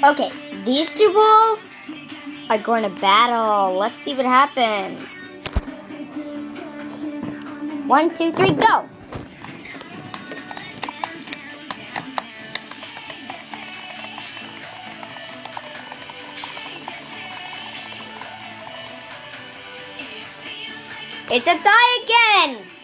Okay, these two balls are going to battle. Let's see what happens. 1, 2, 3, go! It's a tie again!